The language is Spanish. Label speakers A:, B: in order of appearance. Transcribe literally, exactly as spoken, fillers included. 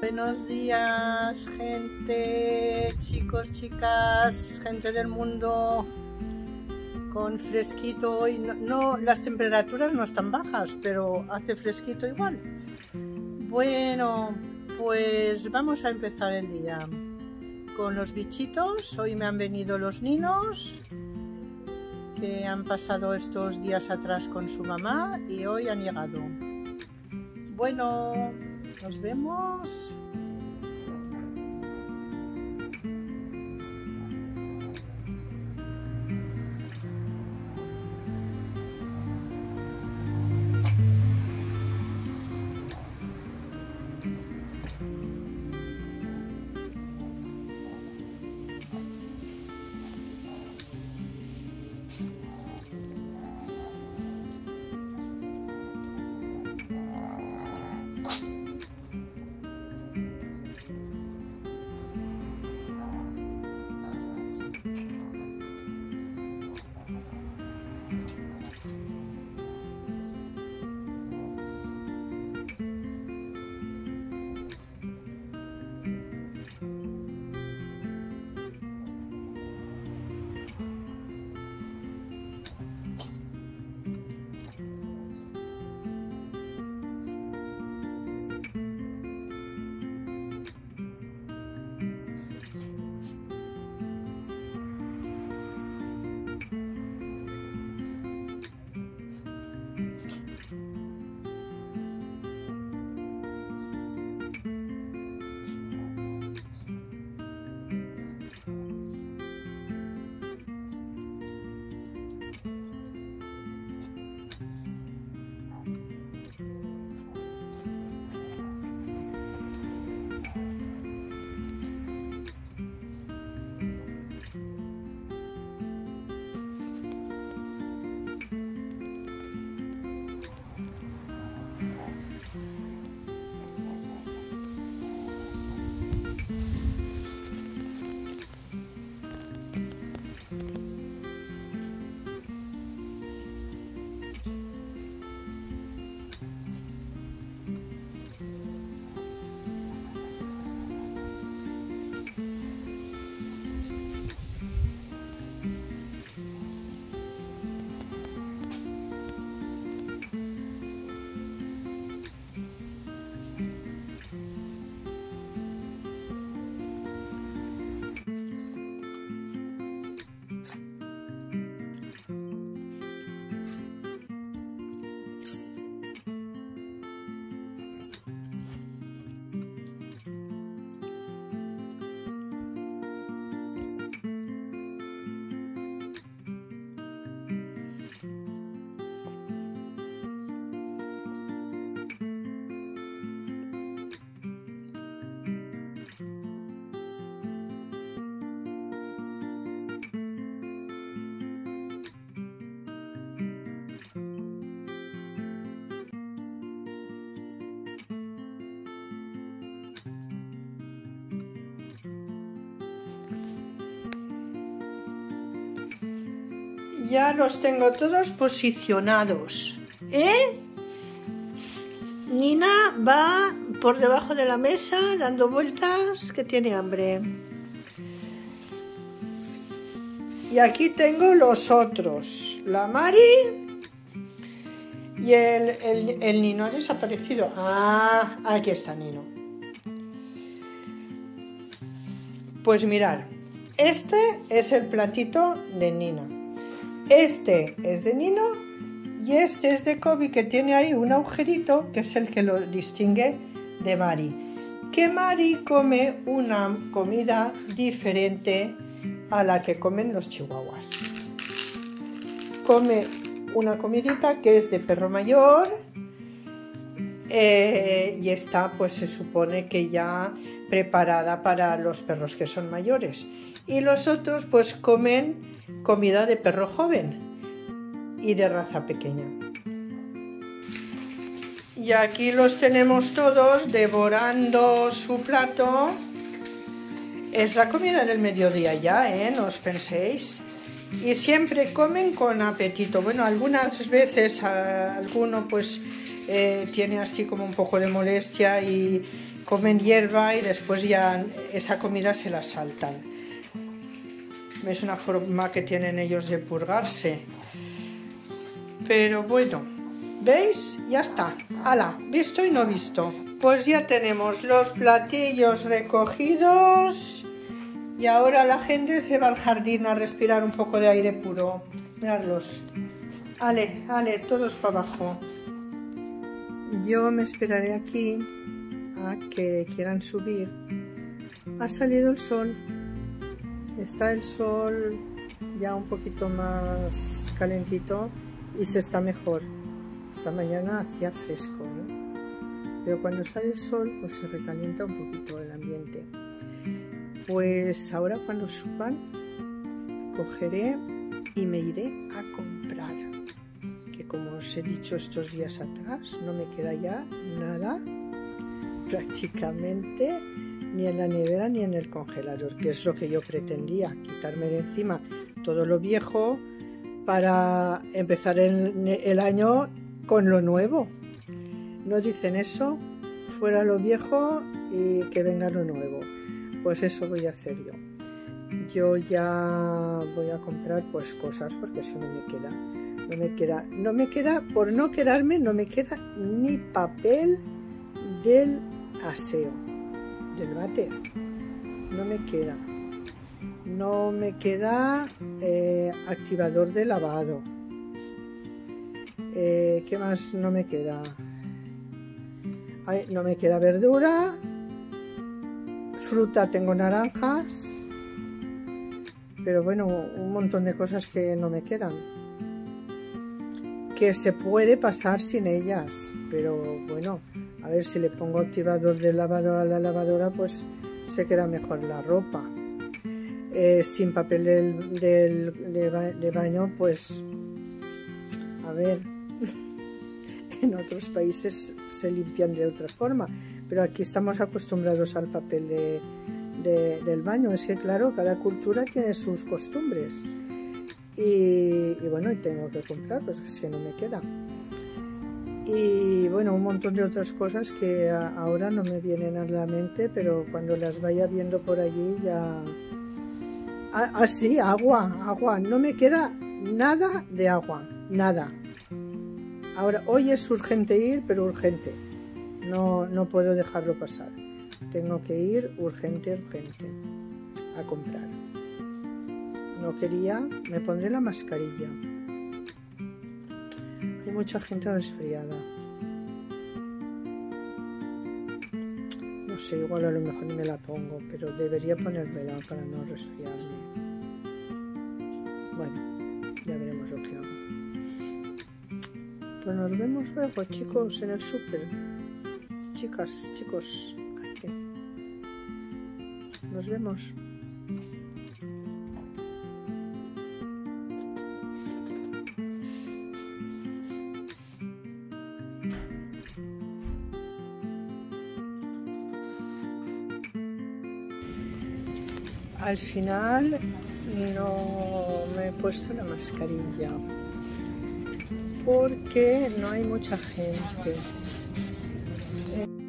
A: Buenos días, gente, chicos, chicas, gente del mundo, con fresquito hoy. No, no, las temperaturas no están bajas, pero hace fresquito igual. Bueno, pues vamos a empezar el día con los bichitos. Hoy me han venido los ninos que han pasado estos días atrás con su mamá y hoy han llegado. Bueno, nos vemos. Ya los tengo todos posicionados, ¿eh? Nina va por debajo de la mesa dando vueltas, que tiene hambre. Y aquí tengo los otros, la Mari y el, el, el Nino ha desaparecido. Ah, aquí está Nino. Pues mirad, este es el platito de Nina. Este es de Nino y este es de Kobe, que tiene ahí un agujerito que es el que lo distingue de Mari. Que Mari come una comida diferente a la que comen los chihuahuas. Come una comidita que es de perro mayor eh, y está, pues se supone que ya preparada para los perros que son mayores. Y los otros pues comen comida de perro joven y de raza pequeña. Y aquí los tenemos todos devorando su plato. Es la comida del mediodía ya, ¿eh? No os penséis. Y siempre comen con apetito. Bueno, algunas veces a, alguno pues eh, tiene así como un poco de molestia y comen hierba y después ya esa comida se la saltan. Es una forma que tienen ellos de purgarse. Pero bueno, ¿veis? Ya está. ¡Hala! Visto y no visto. Pues ya tenemos los platillos recogidos y ahora la gente se va al jardín a respirar un poco de aire puro. Miradlos. Ale, ale, todos para abajo. Yo me esperaré aquí a que quieran subir. Ha salido el sol. Está el sol ya un poquito más calentito y se está mejor. Esta mañana hacía fresco, ¿eh? Pero cuando sale el sol pues se recalienta un poquito el ambiente. Pues ahora cuando suban cogeré y me iré a comprar, que como os he dicho estos días atrás no me queda ya nada prácticamente ni en la nevera ni en el congelador, que es lo que yo pretendía, quitarme de encima todo lo viejo para empezar el, el año con lo nuevo. ¿No dicen eso? Fuera lo viejo y que venga lo nuevo. Pues eso voy a hacer yo. Yo ya voy a comprar pues cosas porque si no me queda, no me queda, no me queda, por no quedarme, no me queda ni papel del aseo, del váter. No me queda. No me queda eh, activador de lavado. Eh, ¿Qué más no me queda? Ay, no me queda verdura. Fruta tengo naranjas. Pero bueno, un montón de cosas que no me quedan. Que se puede pasar sin ellas. Pero bueno, a ver si le pongo activador de lavado a la lavadora, pues se queda mejor la ropa. Eh, sin papel del, del, de, ba de baño, pues a ver, en otros países se limpian de otra forma, pero aquí estamos acostumbrados al papel de, de, del baño. Es que claro, cada cultura tiene sus costumbres y, y bueno, y tengo que comprar, pues si no me queda. Y bueno, un montón de otras cosas que a, ahora no me vienen a la mente, pero cuando las vaya viendo por allí ya... Ah, ah, sí, agua, agua. No me queda nada de agua, nada. Ahora, hoy es urgente ir, pero urgente. No, no puedo dejarlo pasar. Tengo que ir urgente, urgente a comprar. No quería, me pondré la mascarilla. Hay mucha gente resfriada. No sé, igual a lo mejor ni me la pongo, pero debería ponérmela para no resfriarme. Bueno, ya veremos lo que hago. Pues nos vemos luego, chicos, en el súper. Chicas, chicos, nos vemos. Al final no me he puesto la mascarilla porque no hay mucha gente.